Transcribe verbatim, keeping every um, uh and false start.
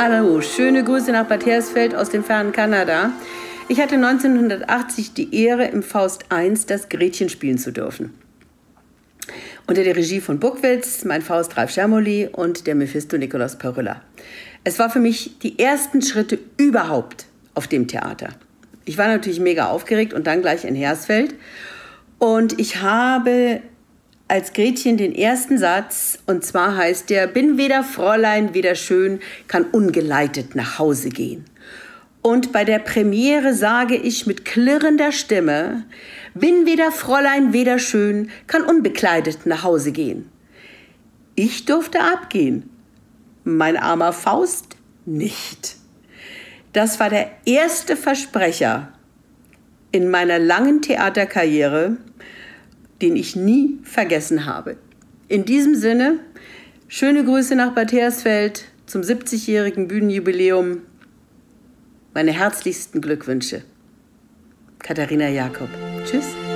Hallo, schöne Grüße nach Bad Hersfeld aus dem fernen Kanada. Ich hatte neunzehnhundertachtzig die Ehre, im Faust eins das Gretchen spielen zu dürfen. Unter der Regie von Buckwitz, mein Faust Ralf Schermoli und der Mephisto Nikolaus Perüller. Es war für mich die ersten Schritte überhaupt auf dem Theater. Ich war natürlich mega aufgeregt und dann gleich in Hersfeld. Und ich habe als Gretchen den ersten Satz, und zwar heißt der: Bin weder Fräulein, weder schön, kann ungeleitet nach Hause gehen. Und bei der Premiere sage ich mit klirrender Stimme: Bin weder Fräulein, weder schön, kann unbekleidet nach Hause gehen. Ich durfte abgehen, mein armer Faust nicht. Das war der erste Versprecher in meiner langen Theaterkarriere, den ich nie vergessen habe. In diesem Sinne, schöne Grüße nach Bad Hersfeld zum siebzigjährigen Bühnenjubiläum. Meine herzlichsten Glückwünsche. Katharina Jakob. Tschüss.